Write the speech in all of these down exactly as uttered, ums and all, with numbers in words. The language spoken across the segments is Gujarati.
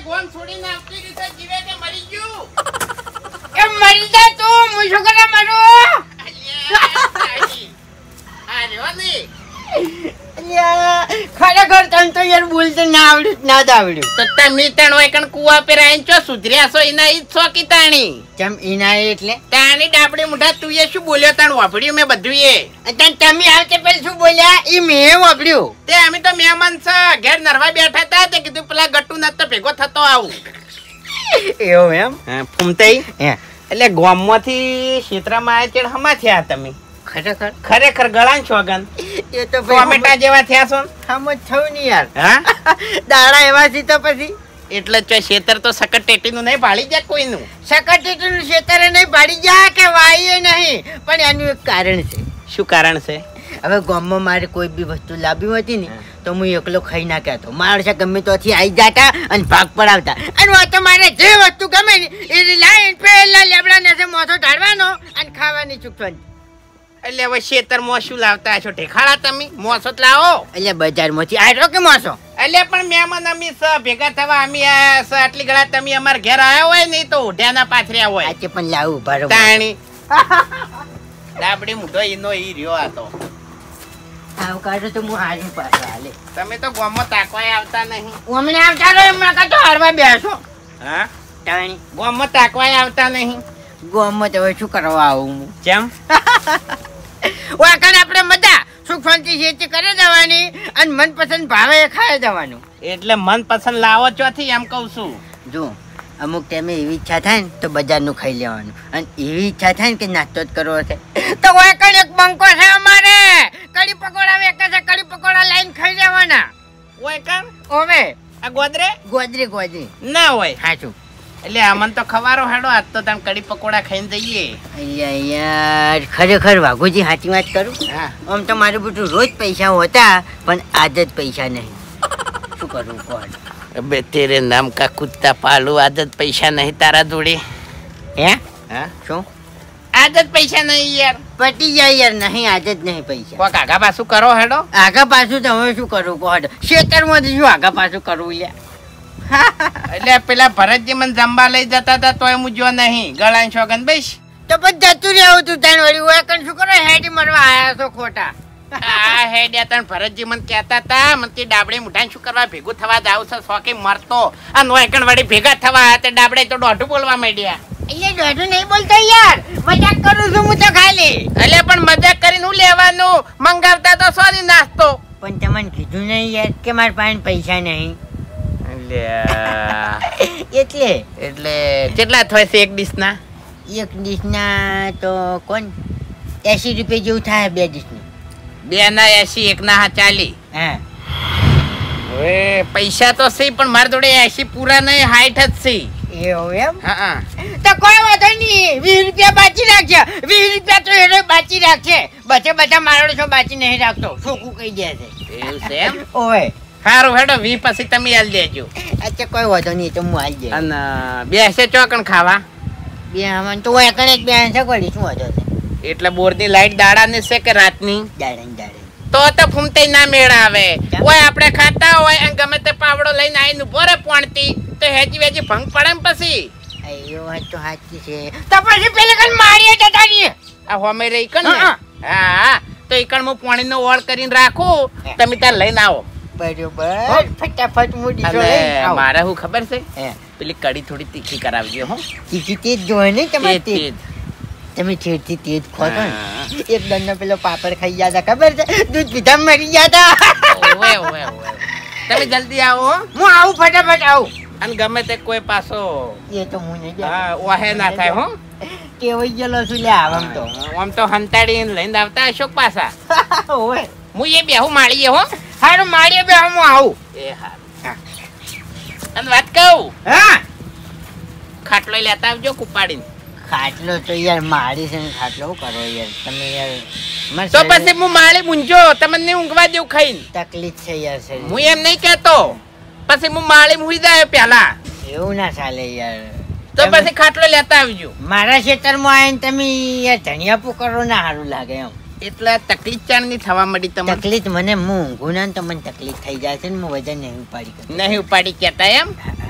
ગોમ છોડીને આવતી રીતે જીવે કે મરી ગયું? એ મરી જા તું, હું શું કરે મરું? આ રહ્યો નહીં. ખરેખર તને તો યાર બોલતે ના આવડ્યું ના જ આવડ્યું. તો તમે તણ હોય કણ કુવા પર આઈને ચો સુધર્યા છો એના ઈ છો કી તાણી? કેમ ઈના એટલે તાણી ડાબડી મુઠા તું એ શું બોલ્યો તાણ વાપડ્યું મેં બધું એ. તને તમે આવતે પેલા શું બોલ્યા ઈ મેં વાપર્યું. તે અમે તો મહેમાન છે ઘેર નરવા બેઠા હતા તે કીધું પેલા ગટ્ટુ ના તો ભેગો થતો આવું. એવું એમ? હા ફૂમતાઈ હે એટલે ગામમાંથી ક્ષેત્રમાં આયા ચેડ હમા થયા તમે? ખરેખર ખરેખર ગળાન છોગન એ તો ટોમેટા જેવા થયા છો હમ જ થયું ને યાર. હા દાડા એવા છે તો પછી એટલે ચો ખેતર તો સકટ ટેટીનું નહીં ભાળી જાય કોઈનું. સકટીનું ખેતરે નહીં પાડી જા કે વાઈએ નહીં, પણ એનું એક કારણ છે. શું કારણ છે? હવે ગામમાં મારે કોઈ બી વસ્તુ લાવી હતી ને તો હું એકલો ખાઈ નાખ્યા હતો. માણસે ગમે તોથી આવી જતા અને ભાગ પડાવતા. અને આ તો મારે જે વસ્તુ ગમે ને એ લાઈન પેલા લેબડા ને મોસો ઢાળવાનો અને ખાવાની ચૂકવાની. એટલે હવે ખેતરમાં શું લાવતા છો ઠેખાડા તમે? મોસો જ લાવો. એટલે બજારમાંથી આયો કે મોસો? એટલે પણ મહેમાન અમે સ ભેગા થવા અમે આયા સ આટલી ગળા તમે અમાર ઘેર આયા હોય ને તો ઓઢ્યાના પાથર્યા હોય. આજે પણ લાવું ભરો તાણી ડાબડી મુઢો ઈનો ઈ રહ્યો આ તો. આવ કાઢો તો હું હાજુ પાછો હાલે. તમે તો ગામમાં તાકવાય આવતા નહીં. અમને આવતા રહો એમના કાતો હારવા બેસો. હા તાણી ગામમાં તાકવાય આવતા નહીં. ગામમાં તો હવે શું કરવા આવું હું? કેમ? વાકણ આપણે બધા સુખ શાંતિ ખેતી કરી દેવાની અને મનપસંદ ભાવે ખાઈ દેવાનું. એટલે મનપસંદ લાવો ચોથી એમ કહું છું. જો અમુક ટાઈમે એવી ઈચ્છા થાય ને તો બજારનું ખાઈ લેવાનું, અને એવી ઈચ્છા થાય ને કે નાસ્તો જ કરવો છે તો વાકણ એક બંકો છે અમારે, કડી પકોડા વેચે છે, કડી પકોડા લાઈન ખાઈ લેવાના. ઓય કામ ઓવે આ ગોદરે ગોદરી ગોદરી ના હોય. સાચું. એટલે અમન તો ખવારો હેડો આજ તો તમે કડી પકોડા ખાઈને જઈએ. અહીંયા યાર ખરેખર વાઘુજી સાચી વાત કરું. હા આમ તો મારું બધું રોજ પૈસા હોતા પણ આજ જ પૈસા નહીં. શું કરું કોણ? અબે તેરે નામ કા કુત્તા પાલુ આદત પૈસા નહીં તારા જોડે. હે હા શું આદત પૈસા નહીં યાર? પટી જાય યાર, નહીં આજ જ નહીં પૈસા. કોક આગા પાછું કરો હેડો. આગા પાછું તો હવે શું કરું કોણ? ખેતરમાંથી શું આગા પાછું કરવું લ્યા? એટલે પેલા ભરતજી મને જમવા લઈ જતા હતા તોય હું જો નહીં ગળાન શોગન બેસ. તો પછી જતું રહેવું તું તાણ વળી વાકણ શું કરો હેડી મરવા આયા છો ખોટા. આ હેડ્યા તણ ભરતજી મને કહેતા હતા મને તે ડાબડે મુઠાને શું કરવા ભેગું થવા જાવ છે શોકે મરતો અને નોયકણ વળી ભેગા થવા આયા તે ડાબડે તો દોઢું બોલવા માંડ્યા. એટલે દોઢું નહીં બોલતો યાર, મજાક કરું છું હું તો ખાલી. એટલે પણ મજાક કરીને હું લેવાનું? મંગાવતા તો સોની નાસ્તો. પણ તમને કીધું નહીં યાર કે મારા પાસે પૈસા નહીં. એટલે એટલે કેટલા થાય છે એક ડીશ ના? એક ડીશ ના તો કોણ એસી રૂપિયા જેવું થાય બે ડીશ નું. બે ના એસી, એક ના ચાલી. હા હવે પૈસા તો છે પણ મારા જોડે એસી પૂરા નહીં, હાઈટ જ છે. એવું એમ? હા તો કોઈ વાંધો નહીં, વીસ રૂપિયા બાકી રાખજે. વીસ રૂપિયા તો એને બાકી રાખશે, બચે બધા મારો છો બાકી નહીં રાખતો. છોકું કહી દે છે. એવું છે એમ? ઓય સારું હેડો વી પછી તમે આલ દેજો. અચ્છા કોઈ વાંધો નહીં તો હું આવી જાય. અને બેસે ચોકણ ખાવા બે આમાં તો એકણ એક બે છે કોઈ શું વાંધો છે? એટલે બોરની લાઈટ દાડાની છે કે રાતની? દાડે દાડે તો તો ફૂમતાઈ ના મેળ આવે. ઓય આપણે ખાતા હોય અને ગમે તે પાવડો લઈને આવીને ઉભો રે પોણતી તો હેજી વેજી ભંગ પડે ને પછી. અయ్యో વાત તો સાચી છે. તો પછી પેલે કન મારીએ જતા રહીએ. આ હોમે રે ઈકણ ને? હા તો ઈકણ હું પાણીનો ઓળ કરીને રાખું, તમે ત્યાં લઈને આવો. બરોબર ફટાફટ મોડી જો લઈને આવો. મારે શું ખબર છે? હે પેલી કડી થોડી તીખી કરાવજો હો. તીખી તેજ જોઈ ને તમારે તેજ તેજ. તમે છેડથી તેજ ખો તો એક દંડનો પેલો પાપડ ખાઈ ગયા હતા ખબર છે? દૂધ પીધા મરી ગયા હતા. ઓવે ઓવે ઓવે તમે જલ્દી આવો. હું આવું ફટાફટ આવું. અને ગમે તે કોઈ પાછો એ તો હું નહીં જાય. હા ઓહે ના થાય હો. કેવઈ ગયેલો છું લે આમ તો. આમ તો હંતાડીને લઈને આવતા અશોક પાછા. ઓય હું એ બેહું માળીએ હો. હારું મારીએ બે હું આવું. એ હારું. અને વાત કહું, હા ખાટલો લેતા આવજો કુપાડીને. ખાટલો તો યાર મારી છે ને ખાટલો કરો યાર તમે યાર. તો પછી હું માળી મૂંઝો તમને ઊંઘવા દેવું ખાઈને. તકલીફ છે યાર છે. હું એમ નહીં કહેતો પછી હું માળી મૂઈ જાય પેલા. એવું ના ચાલે યાર. તો પછી ખાટલો લેતા આવજો. મારા ખેતરમાં આવીને તમે યાર ધનિયા પુકારો ના સારું લાગે એમ. એટલે તકલીફ ચાણ ની થવા મળી તમને? તકલીફ મને હું ઊંઘું ના તો મને તકલીફ થઈ જાય છે ને હું વજન નહીં ઉપાડી કરું. નહીં ઉપાડી કેતા એમ?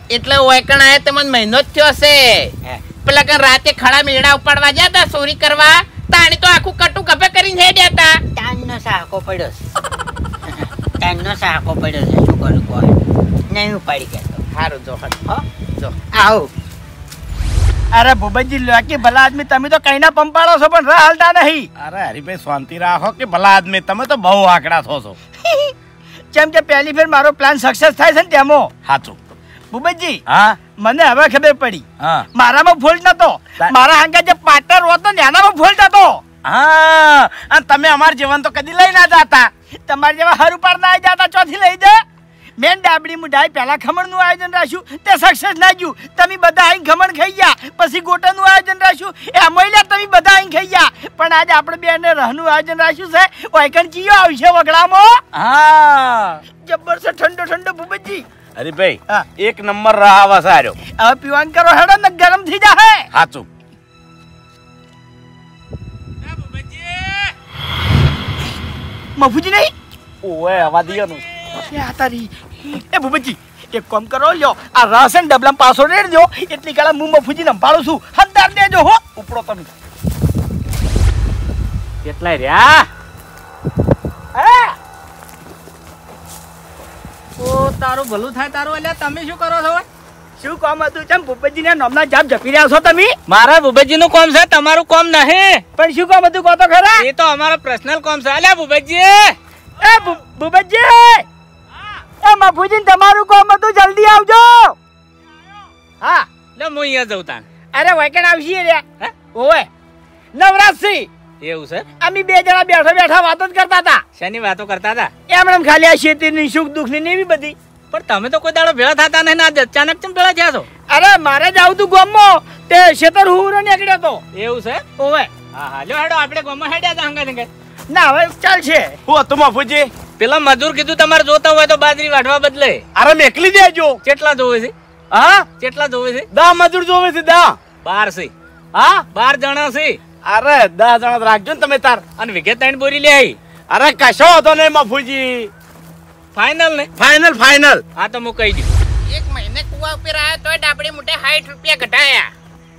એટલે ઓયકણ આયા તમને મહિનો જ થયો હશે. પેલા કણ રાતે ખડા મેળા ઉપાડવા ગયા તા ચોરી કરવા, તાણી તો આખું કટુ કભે કરીને હેડ્યા તા. તાનનો સાકો પડ્યો છે તાનનો સાકો પડ્યો છે શું કરું કોઈ નહીં ઉપાડી ગયો. સારું જો હો જો આવો. અરે ભૂપતજી લાકી ભલા આદમી તમે તો કઈના પંપાળો છો પણ રાહ હાલતા નહીં. અરે હરીભાઈ શાંતિ રાખો કે ભલા આદમી તમે તો બહુ આકડા થો છો. જેમ કે પહેલી ફેર મારો પ્લાન સક્સેસ થાય છે ને તેમાં સાચું. ભૂપતજી હા મને હવે ખબર પડી હા મારામાં ફોલ્ટ નતો, મારા હાંગા જે પાર્ટનર હોતો ને એનામાં ફોલ્ટ હતો. હા અને તમે અમાર જીવન તો કદી લઈ ના જાતા. તમારા જેવા હર ઉપર ના આવી જતા ચોથી લઈ દે. મેન ડાબડી મુઢાઈ પહેલા ખમણ નું આયોજન રાખ્યું તે સક્સેસ ના ગયું. તમે બધા અહીં ખમણ ખાઈ ગયા, પછી ગોટા નું આયોજન રાખ્યું એ અમોઈલા તમે બધા અહીં ખાઈ ગયા. પણ આજે આપણે બે ને રહનું આયોજન રાખ્યું છે ઓયકણ ચીયો આવશે વગડામાં. હા જબર છે ઠંડો ઠંડો ભૂપતજી. હરીભાઈ હા. એક નંબર રહાવા સાર્યો. હવે પીવાન કરો હેડો ને ગરમ થઈ જાહે. સાચું. મફુજી નહીં ઓએ આવા દિયાનું એ આ તારી એ ભૂપતજી એક કામ કરો લ્યો આ રાશન ડબલામાં પાછો રેડ દો એટલી કાળા હું મફુજીને સંભાળું છું હંદાર દેજો હો ઉપડો તમે. કેટલાય રહ્યા? હે ઓ તારું ભલું થાય તારું. એટલે તમે શું કરો છો? શું કામ હતું? ચમ ભૂપતજીના નામના જાપ જપી રહ્યા છો તમે? મારા ભૂપતજી નું કામ છે, તમારું કામ નહીં. પણ શું કામ હતું કહો તો ખરા? એ તો અમારો પર્સનલ કામ છે. અલ્યા ભૂપતજી એ ભૂ- ભૂપતજી એ મફુજી તમારું કામ હતું જલ્દી આવજો. હા લે હું અહીંયા જઉં તાણ. અરે વેકન આવશી રે. હે? ઓવે નવરાત્રી એવું છે? અમે બે જણા બેઠા બેઠા વાતો જ કરતા હતા. શેની વાતો કરતા હતા? એમણે ખાલી આ શેતીની સુખ દુઃખની ને એવી બધી. પણ તમે તો કોઈ દાડો ભેળા થતા નહીં ને આજ અચાનક કેમ ભેળા થયા છો? અરે મારે જ આવતું ગામમાં તે શેતર હુરો નીકળ્યો તો. એવું છે? ઓવે હા હા લ્યો હેડો આપણે ગામમાં હેડ્યા હતા હંગા હંગા. ના હવે ચાલશે. હું હતું મફુજી? પેલા મજૂર કીધું તમારે જોતા હોય તો બાજરી વાઢવા બદલે. અરે મેકલી દેજો. કેટલા જોવે છે? હા કેટલા જોવે છે? દા મજૂર જોવે છે દા. બાર છે. હા બાર જણા છે. અરે દસ જણા રાખજો ને તમે તાર. અને વિઘે ત્રણ બોરી લે આવી. અરે કશો હતો ને મફુજી. ફાઇનલ ને? Final final. હા તો હું કહી દઉં. એક મહિને કુવા ઉપર આયા તોય ડાબડી મોઢે સાઠ રૂપિયા ઘટાયા.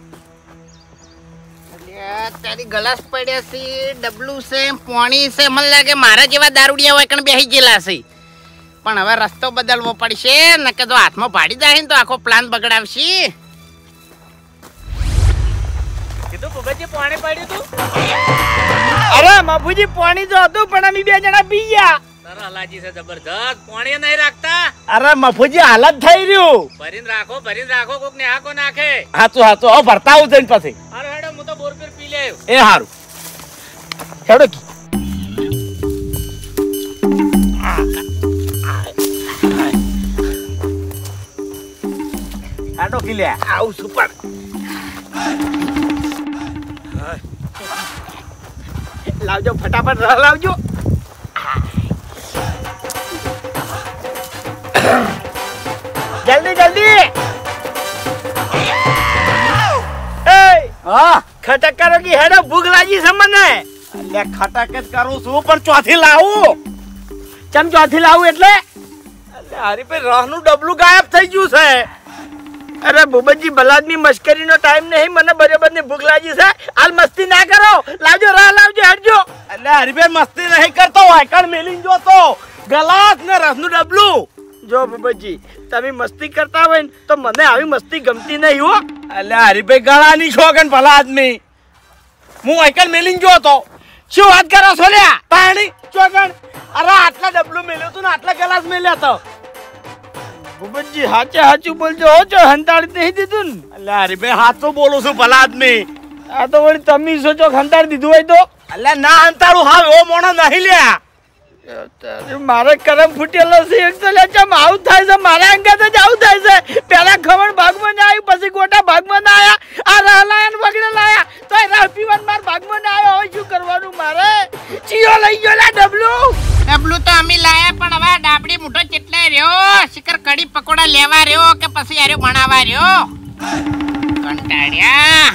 અલ્યા, તારી ગલાસ પડ્યા છે, ડબલું છે, પોણી છે. મને લાગે મારા જેવા દારૂડિયા હોય કણ બેસી ગયેલા છે. પણ હવે રસ્તો બદલવો પડશે, નકે તો હાથમાં પાડી જાય ને તો આખો પ્લાન બગડાવશે. કીધું ભૂપતજી પાણી પડ્યું તું? અરે મફુજી પાણી તો હતું પણ અમે બે જણા પી ગયા. તારા હલાજી છે જબરદસ્ત. પાણી નહીં રાખતા. અરે મફુજી હાલત થઈ રહ્યું. ભરીને રાખો ભરીને રાખો કોક ને હાકો નાખે. હાચું હાચું હવે ભરતા આવું જઈને પછી. હારો હેડો હું તો બોર પર પી લે આવ્યો. એ હારું. હેડો કી. આટો કિલ્યા આવું સુપર. લાવજો ફટાફટ રહ લાવજો. જલ્દી જલ્દી. એ હા ખટક કરો કી હેડો ભૂખ લાગી છે મને. એટલે ખટક જ કરું છું પણ ચોથી લાવું. ચમ ચોથી લાવું એટલે? એટલે હરીભાઈ રહનું ડબલું ગાયબ થઈ ગયું છે. અરે ભૂપતજી ભલાદમી મસ્કરીનો ટાઈમ નહીં, મને બરાબર ની ભૂખ લાગી છે. હાલ મસ્તી ના કરો, લાવજો રાહ લાવજો હેડજો. એટલે હરીભાઈ મસ્તી નહીં કરતો વાયકણ મેલીને જોતો ગલાસ ને રસનું ડબલું. જો ભૂપતજી તમે મસ્તી કરતા હોય ને તો મને આવી મસ્તી ગમતી નહીં હો. એટલે હરીભાઈ ગળાની છોકન ભલા આદમી હું વાયકણ મેલીને જોતો. શું વાત કરો છો લ્યા? પાણી ચોકણ. અરે આટલા ડબલું મેલ્યું તું ને આટલા ગલાસ મેલ્યા તો. ભૂપતજી હાચે હાચું બોલજો હો, જો હંતાડી નહીં દીધું ને. એટલે હરીભાઈ હાચું બોલું છું ભલા આદમી. આ તો વળી તમે સોચો હંતાડી દીધું હોય તો. એટલે ના અંતારું હા એવો મોણો નહીં લ્યા. મારે કરમ ફૂટેલો છે એક તો લે ચમ આવું થાય છે મારા અંગાત જ આવું થાય છે. પેલા ખબર ભાગમાં ના આવ્યું, પછી ગોટા ભાગમાં ના આયા, આ રાહ લાયા ને વગડે લાયા તો રાહ પીવાન માર ભાગમાં ના આવ્યો. હવે શું કરવાનું મારે? ચિયો લઈ ગયો લા ડબલું. ડબલું તો અમે લાયા પણ હવે ડાબડી મોઢો કેટલાય રહ્યો. શિખર કડી પકોડા લેવા રહ્યો કે પછી આર્યો બનાવવા રહ્યો. કંટાળ્યા.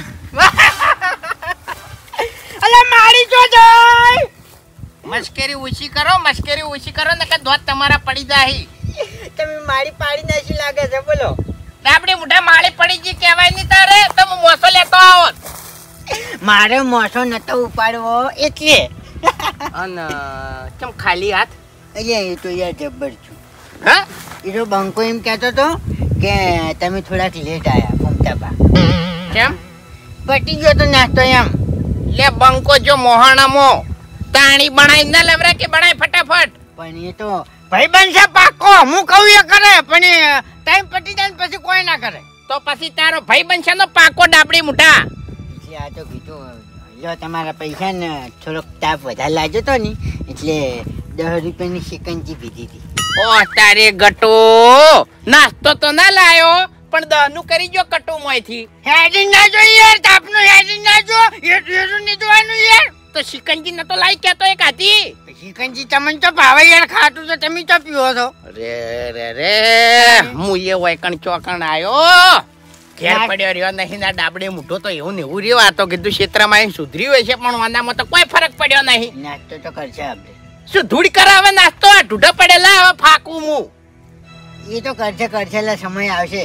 અલે મારી જો જાય. મશ્કરી ઓછી કરો, મશ્કરી ઓછી કરો ને કે ધોત તમારા પડી જાય. તમે મારી પાડી નાખી લાગે છે બોલો. ડાબડી મુઠા માળી પડી ગઈ કહેવાય નહીં તારે તો હું મોસો લેતો આવો. મારે મોસો નતો ઉપાડવો એટલે. અને કેમ ખાલી હાથ? અલ્યા એ તો યાર જબ્બર છું. હા એ તો બંકો એમ કહેતો હતો કે તમે થોડાક લેટ આયા ફૂમતા બા. કેમ? પટી ગયો તો નાસ્તો એમ. લે બંકો જો મોહાણામો તાણી બનાવી ના લેવરા કે બનાય ફટાફટ. પણ એ તો ભાઈ બનશે પાકો હું કહું એ કરે પણ એ ટાઈમ પટી જાય ને પછી કોઈ ના કરે. તો પછી તારો ભાઈ બનશે નો પાકો ડાબડી મુઠા. એટલે આ તો કીધું લો તમારા પૈસા ને થોડોક તાપ વધારે લાગ્યો તો ને એટલે દસ રૂપિયાની સિકંજી પીધી હતી. ઓ તારે ગટો નાસ્તો તો ના લાયો પણ દહનું કરી જો કટુ મોયથી. હેડી ના જો યાર તાપનું હેડી ના જો એટલું નહીં જોવાનું યાર. તો શિકંજી ન તો લાઈ કેતો એક હતી. સિકંજી તમને તો ભાવે યાર ખાટું તો તમે તો પીવો છો. રે રે રે હું એ વૈકણ ચોકણ આયો ઘેર પડ્યો રહ્યો નહીં ના ડાબડે મૂઠો તો એવું ને એવું રહ્યો. આ તો કીધું ક્ષેત્રમાં સુધરી હોય છે પણ વાનામાં તો કોઈ ફરક પડ્યો નહીં. નાસ્તો તો કરશે આપણે. શું ધૂળ કરાવે નાસ્તો? આ ઢૂઢો પડેલા હવે ફાકું હું. એ તો કરશે કરશે એટલે સમય આવશે.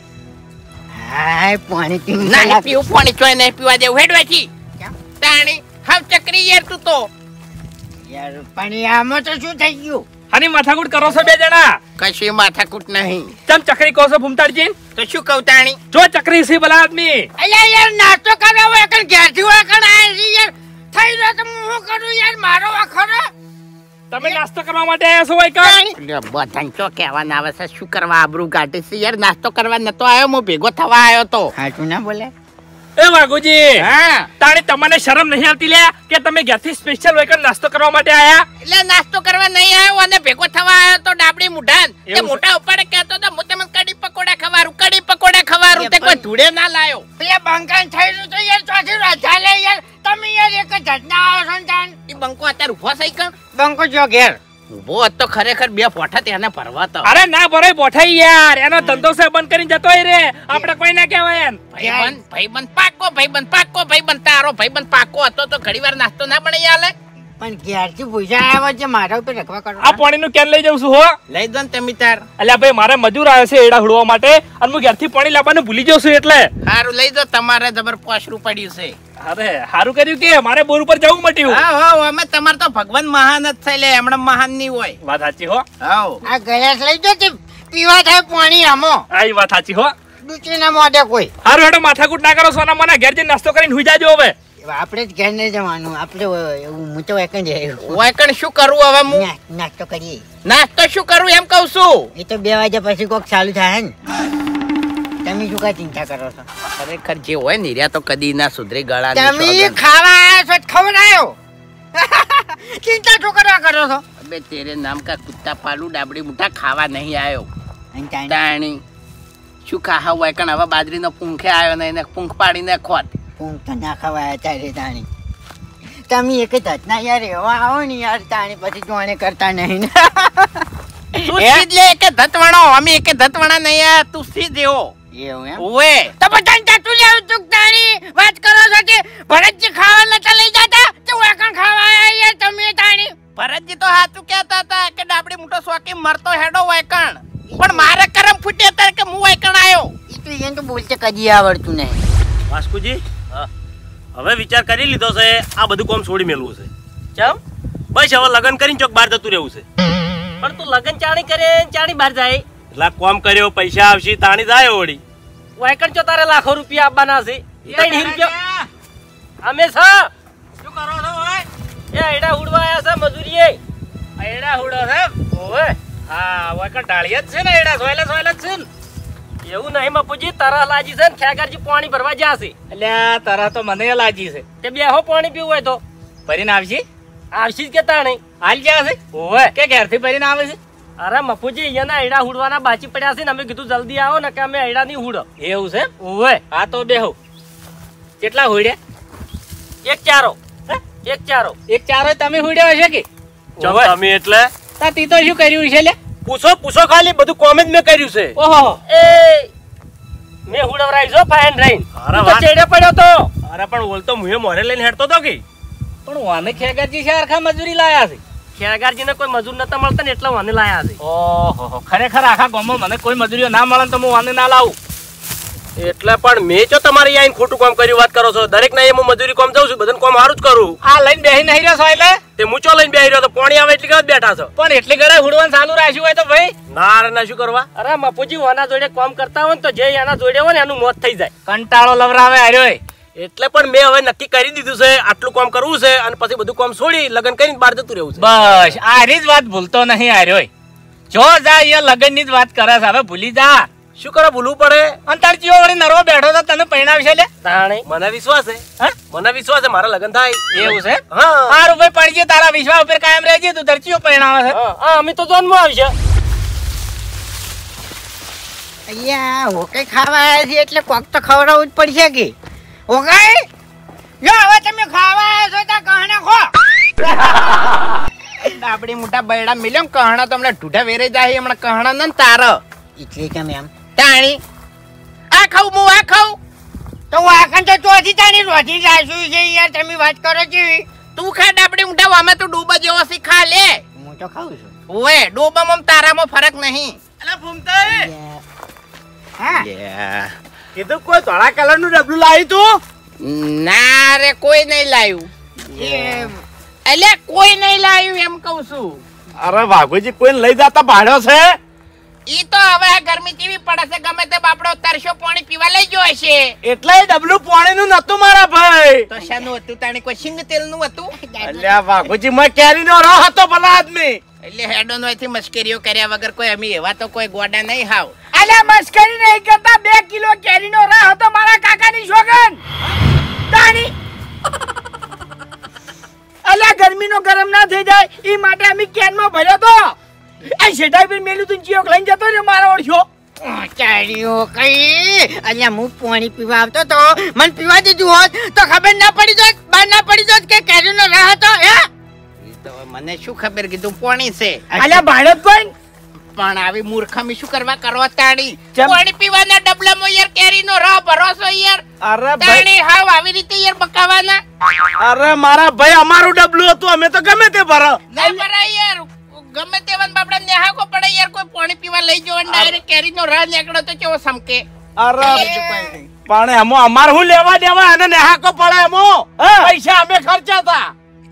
હાય પાણી પીવું નહીં પીવું પાણી ચોય નહીં પીવા દેવું હેડવાથી તાણી હાવ ચકરી યાર તું તો. યાર પાણી આમાં તો શું થઈ ગયું? આની માથાકૂટ કરો છો બે જણા? કશી માથાકૂટ નહીં. ચમ ચકરી કહો છો ભૂમતાડજી? તો શું કહું તાણી? જો ચકરી છે ભલા આદમી. અલ્યા યાર નાસ્તો કરવા હોય કણ ઘેરથી હોય કણ આય છે યાર થઈ રહ્યો તો હું શું કરું યાર મારો વાખરો. તમે નાસ્તો કરવા માટે આવ્યા છો વૈકણ? લે બધાને ચો કહેવાના આવે છે શું કરવા આબરૂ કાઢે છે યાર. નાસ્તો કરવા નતો આવ્યો હું ભેગો થવા આવ્યો તો. હાચું ના બોલે? એ વાઘુજી હા તાણી તમને શરમ નહીં આવતી લે કે તમે ઘરથી સ્પેશિયલ વૈકણ નાસ્તો કરવા માટે આયા? એટલે નાસ્તો કરવા નહીં આવ્યો અને ભેગો થવા આવ્યો તો ડાબડી મુઢાન. તે મોટા ઉપાડે કહેતો તો હું તમને કડી પકોડા ખવારું કડી પકોડા ખવારું તે કોઈ ધૂળે ના લાયો. એ બંકાન થઈ રહ્યું તો યાર ચોથી રજા લે યાર તમે યાર એક જ ના આવો છો ને તાન. ઈ બંકો અત્યારે ઉભો થઈ કણ બંકો જો ઘેર ઉભો હતો ખરેખર બે ફોટા તેને ભરવા તો. અરે ના ભરાય બોઠાઈ યાર એનો ધંધો સે બંધ કરીને જતોય રે આપણે કોઈ ના કહેવાય એમ. ભાઈબંધ ભાઈબંધ પાકો ભાઈબંધ પાકો ભાઈબંધ તારો ભાઈબંધ પાકો હતો તો ઘડીવાર નાસ્તો ના બનાવી આલે. પણ ઘેરથી પૂછા આવ્યા છે મારા ઉપર રખવા કરો. આ પાણીનું કેન લઈ જાઉં છું હો. લઈ દો ને તમે તાર. અલ્યા ભાઈ મારે મજૂર આવે છે એડા હુડવા માટે અને હું ઘેરથી પાણી લાવવાનું ભૂલી જાઉં છું એટલે. સારું લઈ દો તમારે જબર પોસરું પડ્યું છે. અરે સારું કર્યું કે મારે બોર ઉપર જવું મટ્યું. હા હા અમે તમાર તો ભગવાન મહાન જ છે લે એમણે મહાન નહીં હોય. વાત સાચી હો. હાઉ આ ગલાસ લઈ જો તે પીવા થાય પાણી આમો આ વાત સાચી હો. દૂચી ના મોઢે કોઈ. હારું હેડો માથાકૂટ ના કરો સોના મને ઘેર જઈને નાસ્તો કરીને હુઈ જાજો હવે. આપણે જ ઘેર નહીં જવાનું આપણે એવું હું તો એક જ વાયકણ શું કરવું હવે હું? નાસ્તો કરીએ. નાસ્તો શું કરું એમ કહું છું. એ તો બે વાગ્યા પછી કોક ચાલુ થાય ને. તમે શું કા ચિંતા કરો છો? ખરેખર જે હોય ને રહ્યા તો કદી ના સુધરી ગળા. તમે ખાવા આવ્યા છો ખવડાયો ચિંતા શું કરવા કરો છો? અબે તેરે નામ કા કુત્તા પાલુ ડાબડી મુઠા ખાવા નહીં આવ્યો. અને તાણી તાણી શું ખાવા વાયકણ હવે બાજરીનો પૂંખે આવ્યો ને એને પૂંખ પાડીને ખોટ. ઊંઘ તો ના ખવાય તારે તાણી. તમે એક જ હથના યાર એવા આવો ને યાર તાણી પછી જોણે કરતા નહીં. તું સીધ લે કે ધતવણો અમે એક ધતવણા નહીં યાર તું સીધ એવો. એવું એમ? ઓએ તો બધાને ચાટું લેવું તું તાણી વાત કરો છો કે ભરતજી ખાવા નતા લઈ જતા તો વાકણ ખાવા આયા યાર તમે તાણી. ભરતજી તો હાચું કહેતા હતા કે ડાબડી મોટો શોકી મરતો હેડો વાયકણ પણ મારે કરમ ફૂટે ત્યારે કે હું વાયકણ આવ્યો. ઈ તો એને તો બોલતે કદી આવડતું નહીં. વાસ્કુજી હવે વિચાર કરી લીધો છે આ બધું કોમ છોડી મેલવું છે. ચમ બસ હવે લગન કરીને ચોક બહાર જતું રહેવું છે. પણ તું લગન ચાણી કરે ચાણી બહાર જાય. એટલે કોમ કર્યો પૈસા આવશે તાણી જાય વળી. વાયકણ ચો તારે લાખો રૂપિયા આપવાના છે. ત્રણ રૂપિયા અમે છ શું કરો છો ઓય? એ એડા ઉડવા આયા છે મજૂરીએ. એડા હુડો છે ઓય. હા વાયકણ ઢાળિયા જ છે ને એડા સોયલા સોયલા જ છે ને. એવું નહીં મપુજી તારા લાજી છે ને ખેગારજી પાણી ભરવા જાશે. અલ્યા તારા તો મને લાગી છે. તે બેહો પાણી પીવું હોય તો ભરીને આવશી? આવશી જ કેતા નહીં. હાલ ગયા છે ઓવે કે ઘેરથી ભરીને આવે છે? અરે મફુજી અહીંયાના એડા હુડવાના બાચી પડ્યા છે ને અમે કીધું જલ્દી આવો ને કે અમે એડા નહીં હુડો. એવું છે? ઓવે હા તો બેહો. કેટલા હુડ્યા? એક ચારો એક ચારો એક ચારો તમે હુડ્યા હશે કે? ચમ તમે એટલે તા તી તો શું કર્યું છે લે? પૂછો પૂછો ખાલી બધું કોમ જ મેં કર્યું છે. ઓહો એ મેં હુડવરાઈ જો ફાઈન રહીન. અરે તો વાત. ચેડે પડ્યો તો. અરે પણ ઓલતો મુએ મોરે લઈને હેડતો તો કે પણ વાને ખેગાજી છે આખા મજૂરી લાયા છે. ખેગારજીને કોઈ મજૂર નતા મળતા ને એટલે વાને લાયા છે. ઓહો ખરેખર આખા ગામમાં મને કોઈ મજૂરીઓ ના મળે તો હું વાને ના લાવું. એટલે પણ મેં જો તમારી આઈને ખોટું કામ કર્યું વાત કરો છો? દરેક ના હું મજૂરી કામ જાઉં છું, બધાને કામ સારું જ કરું. આ લઈને બેહી નહીં રહ્યો છો એટલે તે મૂચો લઈને બેહી રહ્યો તો પાણી આવે એટલી કદ બેઠા છો? પણ એટલી ઘરે હુડવાનું ચાલુ રાખ્યું હોય તો ભાઈ ના રે ના, શું કરવા? અરે મપુજી આના જોડે કામ કરતા હોય ને તો જે એના જોડે હોય ને એનું મોત થઈ જાય. કંટાળો લવરાવે હાર્યો. એટલે પણ મેં હવે નક્કી કરી દીધું છે આટલું કામ કરવું છે અને પછી બધું કામ છોડી લગ્ન કરીને બહાર જતું રહેવું છે. બસ આરી જ વાત ભૂલતો નહીં હાર્યો. જો જા એ લગ્ન ની જ વાત કરે છે, હવે ભૂલી જા. શું કરે ભૂલવું પડે? અંતરજીઓ વળી નરવો બેઠો તો તને પરિણાવશે લે. મને વિશ્વાસ છે, મને વિશ્વાસ છે મારા લગ્ન થાય. એવું છે? હા સારું ભાઈ પડજે, તારા વિશ્વાસ ઉપર કાયમ રહેજે. તું ધરતીઓ પરિણાવે છે. હા અમે તો જન્મ આવશે. અહીંયા હોકે ખાવા આવ્યા છે એટલે કોક તો ખવડાવવું જ પડશે કે ઓગાઈ જો હવે તમે ખાવા આવ્યા છો તો કહને ખો આપડી મોટા બૈડા મિલ્યો કહણા તો હમણાં ઢૂઢા વેરે જાય હમણાં કહણા ને તાર એટલે કેમ એમ તાણી આ ખાવ હું આ ખાવ તો વાકન તો ચોથી તાની રોટી રાખ્યું છે યાર તમે વાત કરો છો. તું ખા ડાબડી મોટા આમાં તો ડોબા જેવો સી ખા લે. હું તો ખાઉં છું. ઓએ ડોબામાં તારામાં ફરક નહીં. અલા ભૂમતા હા કીધું કોઈ ધોળા કલર નું ડબલું લાવી તું? ના રે કોઈ નહીં લાવ્યું. એટલે કોઈ નહીં લાવ્યું એમ કઉ છું. અરે વાઘુજી કોઈ લઈ જતા ભાડ્યો છે? ઈ તો હવે ગરમી કેવી પડે છે, ગમે તે બાપડો તરસ્યો પાણી પીવા લઈ ગયો હશે. એટલે ડબલું પાણી નું નતું મારા ભાઈ. તો શાનું હતું તાણી? કોઈ સિંગ તેલ નું હતું? અલ્યા વાઘુજી મેં કેરી નો રહ હતો ભલા આદમી. એટલે હેડો નો થી મસ્કરીઓ કર્યા વગર કોઈ અમે એવા તો કોઈ ગોડા નહીં હાવ. અલ્યા મસ્કરી નહીં કરતા, બે કિલો કેરીનો રસ હતો મારા કાકાની સોગન તાણી. અલ્યા ગરમીનો ગરમ ના થઈ જાય ઈ માટે અમે કેનમાં ભર્યો તો. આ શેઠાઈ પર મેલું તું ચિયોક લઈને જતો રે મારો ઓળખ્યો. ચાલ્યો કઈ અલ્યા હું પાણી પીવા આવતો તો મને પીવા દીધું હોત તો ખબર ના પડી જોત, બાર ના પડી જોત કે કેરીનો રસ હતો. હે ઈ તો મને શું ખબર કીધું પાણી છે. અલ્યા ભાડે કોઈ પણ આવી મૂર્ખામી શું કરવા કરો તાણી? પાણી પીવાના ડબલામાં યાર કેરીનો રસ ભરોસો યાર. અરે ભાઈ, તાણી હાવ આવી રીતે યાર બકાવાના. અરે મારા ભાઈ અમારું ડબલું હતું, અમે તો ગમે તે ભરો. ના ભરાય યાર, ગમે તેવાન બાપડા નેહાકો પડે યાર. કોઈ પાણી પીવા લઈ જવાનું ડાયરેક્ટ કેરીનો રસ નીકળો તો કેવો સમકે. અરે પણ એમો અમાર હું લેવા દેવા અને નેહાકો પડે એમો પૈસા અમે ખર્ચા હતા.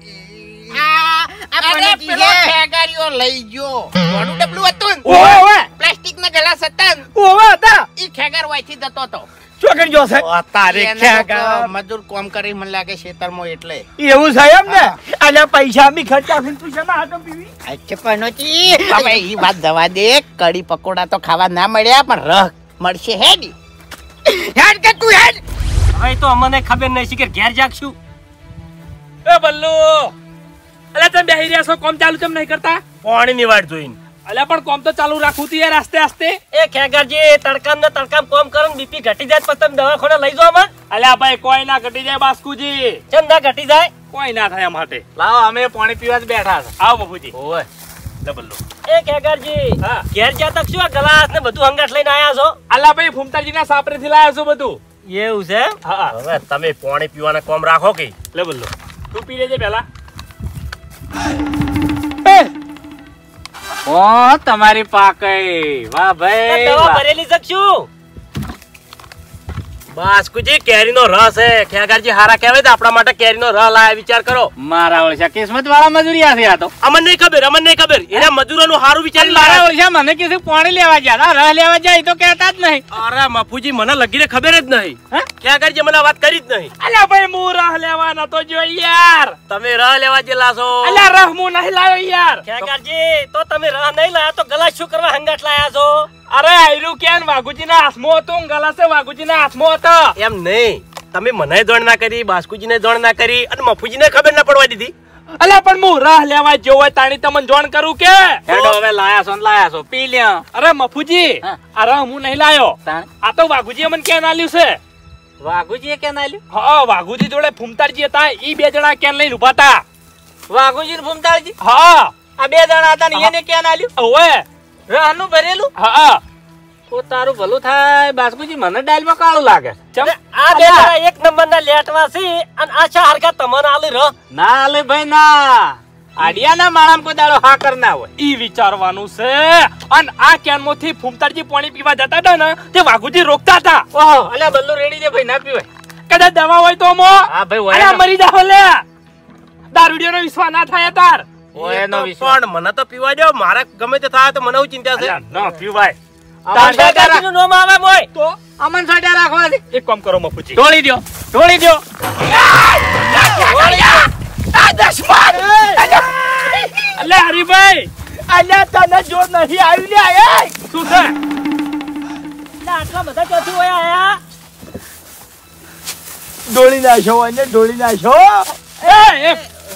અરે પેલો ઠેગારીઓ લઈ ગયો. મોડું ડબલું હતું ને? ઓવે ઓવે પ્લાસ્ટિક ના ગ્લાસ હતા ને? ઓવે હતા. ઈ ખેગાર વાયથી જતો તો. શું કરી જો છે? તારે એને ખેગા તો મજૂર કામ કરી મને લાગે ખેતરમાં એટલે. એવું છે એમ ને? અલ્યા પૈસા અમે ખર્ચા થઈને તું શેના હાથો પીવી? અચ્છા પનોતી હવે ઈ વાત જવા દે. કડી પકોડા તો ખાવા ના મળ્યા પણ રસ મળશે હેડી. હેડ કે તું હેડ. હવે તો અમને ખબર નહીં કે ઘેર જાગશું. એ બલ્લુ અલે તમે બેહી રહ્યા છો, કામ ચાલુ કેમ નહીં કરતા? પાણી ની વાટ જોઈને. અલે પણ કામ તો ચાલુ રાખવું તું યાર આસ્તે આસ્તે. એ ખેગરજી તડકામ ને તડકામ કામ કરો ને બીપી ઘટી જાય પછી તમે દવાખાને લઈ જાઓ અમે. અલ્યા ભાઈ કોઈ ના ઘટી જાય બાસ્કુજી. કેમ ના ઘટી જાય? કોઈ ના થાય માટે. લાવો અમે પાણી પીવા જ બેઠા છે. આવો બાપુજી. ઓય ડબલ્લો. એ ખેગરજી ઘેર જાતા શું આ ગ્લાસ ને બધું હંગાટ લઈને આયા છો? અલ્લા ભાઈ ફૂમતાજી ના સાપરે થી લાવ્યો છું બધું. એવું છે? હા હવે તમે પાણી પીવાના કામ રાખો કે લે બલ્લો તું પી લેજે પેલા. ઓ તમારી પાકે વાહ ભાઈ દવા ભરેલી શકશું. બાસ્કુજી કેરીનો રસ છે. ખેગારજી હારા કહેવાય તો આપણા માટે કેરીનો રસ લાયા વિચાર કરો. મારા ઓળશા કિસ્મત વાળા મજૂરિયા છે આ તો. અમને નહીં ખબર, અમને નહીં ખબર. એના મજૂરોનું હારું વિચારી મારા લાયા. ઓળશા મને કીધું પાણી લેવા ગયા રહ લેવા જાય તો કહેતા જ નહીં. અરે મફુજી મને લગીને ખબર જ નહીં. ખેગારજી મને વાત કરી જ નહીં. અલ્યા ભાઈ હું રહ લેવા નતો જો યાર. તમે રસ લેવા જેલા છો. અલ્યા રહ હું નહીં લાવ્યો યાર. ખેગરજી તો તમે રહ નહીં લાયા તો ગલાસ શું કરવા હંગાટ લાયા છો? અરે આયરું કેન વાઘુજી ના હાથમાં હતું, ગલાસે વાઘુજી ના હાથમાં હતો. એમ નહીં, તમે મને દોડ ના કરી, બાસ્કુજીને દોડ ના કરી અને મફુજીને ખબર ના પડવા દીધી. અલ્યા પણ હું રહ લેવા જેવો હોય તાણી તમને જોણ કરું કે હેડો હવે લાયા છો ને લાયા છો પી લ્યા. અરે મફુજી આ રહ હું નહીં લાયો, આ તો વાઘુજી મને કેન આલ્યું છે. વાઘુજીએ કેન આલ્યું? હા વાઘુજી જોડે ફૂમતાજી હતા, ઈ બે જણા કેન લઈને ઉભા હતા. વાઘુજી ને ફૂમતાજી? હા આ બે જણા હતા ને એને કેન આલ્યું? ઓવે રહનું ભરેલું? હા તો તારું ભલું થાય બાસ્કુજી, મને ડાયલ માં કાળું લાગે. ચમ આ બે જણા એક નંબર ના લેટવા છે અને આછા હરકા તમને આલી રહ. ના લે ભાઈ ના આડિયાના માળામાં કોઈ દાડો હા કર ના હોય ઈ વિચારવાનું છે. અને આ કેનમાંથી ફૂમતારજી પાણી પીવા જતા હતા ને તે વાઘુજી રોકતા હતા. ઓહો અલ્યા બલ્લુ રેડી દે ભાઈ, ના પીવાય. કદાચ દવા હોય તો મો હા ભાઈ અલ્યા મરી જાવ લે. દારૂડિયાનો વિશ્વાસ ના થાય તાર. ઓય નો વિશ્વાસ પણ મને તો પીવા દો. મારે ગમે તે થાય તો મને હું ચિંતા છે. ના પીવાય. તાંડાનું નામ આવે મોય તો અમન સાડા રાખવા દે. એક કામ કરો મફુજી, ઢોળી દો ઢોળી દો ઢોળી દો. આ દશમન અલે હરીભાઈ અલ્યા તને જો નહીં આવ્યું લે આય શું છે? આટલા બધા ચોથી હોય આયા. ડોળી નાખ્યો અને ડોળી નાખ્યો. એ એ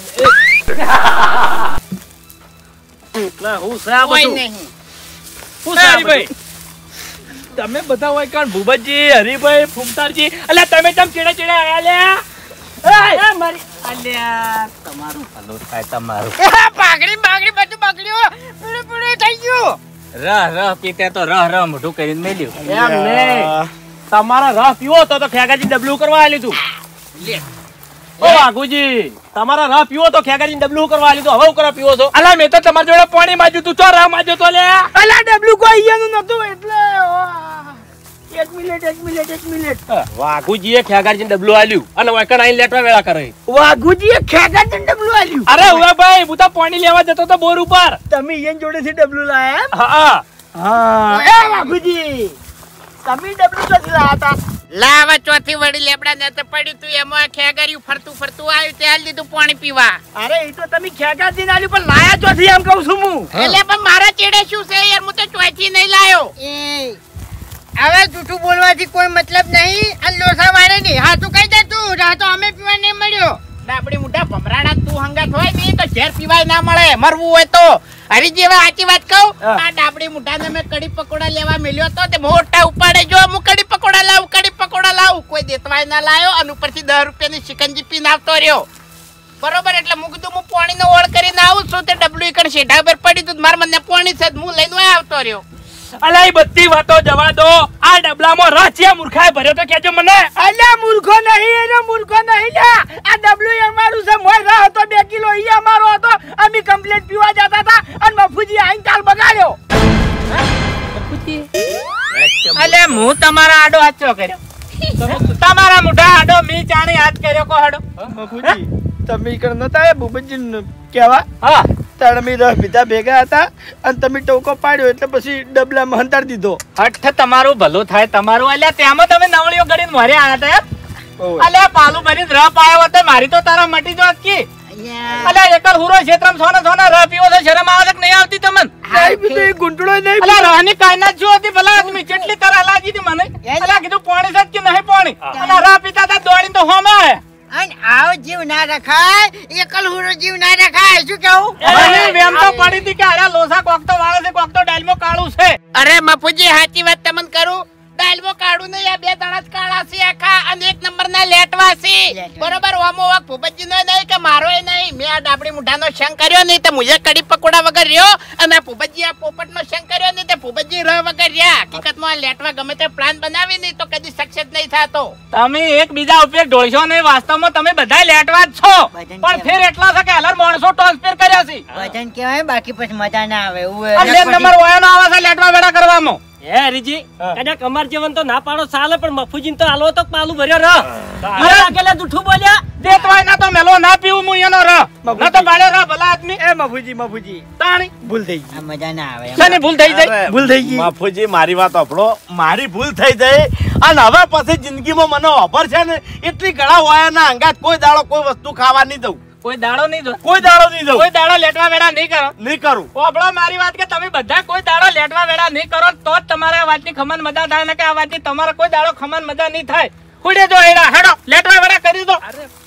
ના હું છે આ કોઈ બધું. નહીં. શું છે હરીભાઈ? તમે બધા હોય કાણ ભૂપતજી, હરીભાઈ, ફૂમતારજી, અલ્યા તમે તમ ચેડે ચેડે આયા લ્યા. એ મારી અલ્યા તમારું ભલું થાય તમારું. પાઘડી પાઘડી બધું બગડ્યું, પીળું પીળું થઈ ગયું. રહ રહ પીતે તો રહ રહ મોઢું કરીને મેલ્યું. એમ નહીં. તમારા રસ પીવો તો તો ખેગાજી ડબલું કરવા આલ્યું તું. ઓ વાઘુજી, તમારા રસ પીવો તો ખેગાજી ડબલું કરવા આલ્યું તું. હવે હું કરવા પીવો છો? અલા મેં તો તમારી જોડે પાણી માંગ્યું તું, ચો રહ માંગ્યો તો લ્યા. અલ્યા ડબલું કોઈ અહીંયાનું નતું એટલે એક મિનિટ એક મિનિટ એક મિનિટ વાઘુજીએ ખેગાજી ડબલું આલ્યું અને વૈકણ આઈને લેટવા વેળા કરે. વાઘુજીએ ખેગાજી ડબલું આલ્યું. અરે હવે ભાઈ હું તો પાણી લેવા જતો તો બોર ઉપર. તમે અહીંયા જોડેથી ડબલું લાયા એમ? હા હા હા એ વાઘુજી તમે ડબલું ક્યાંથી લાયા હતા? લાવા ચોથી વડી લેબડા ને તો પડ્યું તું એમાં ખેગાર્યું ફરતું ફરતું આવ્યું તે હાલ દીધું પાણી પીવા. અરે એ તો તમે ખેગાજી આલ્યું પણ લાયા ચોથી એમ કહું છું હું. એટલે પણ મારા ચેડે શું છે યાર, હું તો ચોથી નહીં લાયો. એ હવે જૂઠું બોલવાથી કોઈ મતલબ નહીં. આ લોસા વાળે નહીં હાથું કહી દે તું. રાહ તો અમે પીવા નહીં મળ્યો. ડાબડી મોટા ભમરાડા તું હંગાત હોય ને તો ઝેર પીવાય ના મળે. મરવું હોય તો હરી જેવા સાચી વાત કહું. આ ડાબડી મોટાને મેં કડી પકોડા લેવા મેલ્યો તો તે મોટા ઉપાડે જો હું કડી પકોડા લાવું કડી પકોડા લાવું કોઈ દેતવાય ના લાયો અને ઉપરથી દસ રૂપિયાની શિકંજી પીને આવતો રહ્યો. બરોબર એટલે હું કીધું હું પાણી નો ઓળ કરીને આવું છું તે ડબલું કણ શેઢા પર પડી તું મારે મને પાણી છે હું લઈને આવતો રહ્યો. અલા એ બધી વાતો જવા દો. આ ડબલામાં રહ છે મૂર્ખાએ ભર્યો તો કેજો મને. અલ્યા મૂર્ખો નહીં એનો મૂર્ખો નહીં લ્યા. આ ડબલું અમારું છે. મોય રાહ હતો બે કિલો ઈ અમારો હતો. અમે કમ્પ્લીટ પીવા જતા હતા અને મફુજી આઈને કાલ બગાડ્યો. અલે હું તમારા આડો હાચો કર્યો. તમારા મોઢા આડો મી ચાણી હાથ કર્યો કો હાડો. મફુજી તમે કણ નતા એ ભૂપતજી કેવા હા તમે રસ પીધા ભેગા હતા અને તમે ટોકો પાડ્યો એટલે પછી ડબલામાં હંતાડી દીધો. હઠ તમારું ભલું થાય તમારું. અલ્યા તેમાં તમે નવળીઓ કરીને મારે આયા હતા એમ? અલ્યા પાલું ભરીને રહ પાયો હતો મારી તો તારા મટી જો કી. અલ્યા એકલ હુરો ક્ષેત્રમાં સોના સોના રહ પીવો છે શરમ આવે કે નહીં આવતી તમને? સાહેબ તો એ ગુંટડો નહીં. અલ્યા રહની કાયનાત જો હતી ભલા આદમી કેટલી તરહ લાગી હતી મને. અલ્યા કીધું પાણી છે કે નહીં પાણી. અને રહ પીતા હતા દોડીને તો હોમે આયા. અને આવો જીવ ના રખાય, એકલ હુરો જીવ ના રખાય. શું કેવું? અરે વેમ તો પડી હતી કે અરે લોસા કોક તો વાળે છે કોક તો ડાયલમાં કાળું છે. અરે મફુજી સાચી વાત તમને કરું. ડાયલમો કાઢું નહીં આ બે દાણા જ કાળા છે આખા અને એક નંબર ના લેટવા છે. બરોબર ઓમો વાક ભૂપતજી નો નહીં કે મારો નહીં. મેં આ ડાબડી મુઠાનો શંક કર્યો નહીં તો મુજે કડી પકોડા વગર રહ્યો અને આ ભૂપતજી આ પોપટ નો શંક કર્યો નહીં તો ભૂપતજી રહ વગર રહ્યા. હકીકતમાં આ લેટવા ગમે તે પ્લાન બનાવી નહીં તો કદી સક્સેસ નહીં થતો. તમે એક બીજા ઉપર ઢોળશો નહીં. વાસ્તવમાં તમે બધા લેટવા જ છો પણ ફેર એટલા છે કે હલર માણસો ટ્રાન્સફર કર્યા છે. વજન કહેવાય બાકી પછી મજા ના આવે. એટલે નંબર ઓયાનો આવે છે લેટવા વેડા કરવામાં. હે હરીજી કદાચ અમાર જીવન તો ના પાડો ચાલે પણ મફુજીને તો હાલવો તો પાલું ભર્યો રહ. અરે અકેલા જૂઠું બોલ્યા. દેતવાય ના તો મેલો ના પીવું હું એનો રહ ના તો બાળ્યો રહ ભલા આદમી. એ મફુજી મફુજી તાણી ભૂલ થઈ ગઈ. આ મજા ના આવે. શેની ભૂલ થઈ જાય? ભૂલ થઈ ગઈ. બાપુજી મારી વાત સાંભળો. મારી ભૂલ થઈ જાય અને હવે પછી જિંદગીમાં મને ઓફર છે ને એટલી ગળા વાયાના અંગાત કોઈ દાડો કોઈ વસ્તુ ખાવા નહીં દઉં. કોઈ દાડો નહીં દો. કોઈ દાડો નહીં દઉં. કોઈ દાડો લેટવા વેડા નહીં કરો. નહીં કરું. ઓબળો મારી વાત કે તમે બધા કોઈ દાડો લેટવા વેડા નહીં કરો તો જ તમારે આ વાતની ખમન મજા થાય ને કે આ વાતની તમારે કોઈ દાડો ખમન મજા નહીં થાય. હુડે જો હેડા હેડો લેટવા વેડા કરી દો.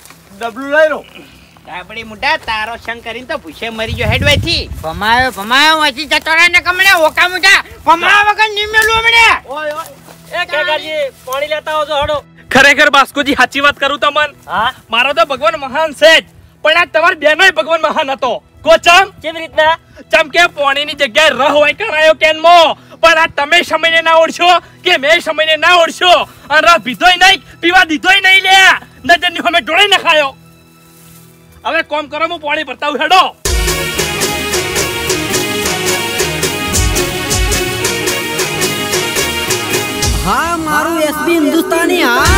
ડબલું લઈ લો. ડાબડી મુઠા તારો શંક કરીને તો ભૂસે મરી ગયો હેડવાય થી. ભમાયો ભમાયો વાંચી જતો રહે ને કમળે ઓકા મુઠા ભમાવા વગર નિમેલું હમણે. ઓય ઓય એ કેગાજી પાણી લેતા આવજો હડો. ખરેખર બાસ્કોજી સાચી વાત કરું તમને. હા મારો તો ભગવાન મહાન છે જ પણ આ તમાર બેનોય ભગવાન મહાન હતો. કોચમ કેવી રીતના? ચમ કે પાણીની જગ્યાએ રહ હોય કણાયો કેનમો પણ આ તમે સમયને ના ઓળશો કે મેં સમયને ના ઓળશો અને રહ પીધોય નહીં પીવા દીધોય નહીં લે નજરની સામે ઢોળાઈ નખાયો. હવે કોમ કરો હું પાણી ભરતા હેડો. एसबी हिंदुस्तानी हाँ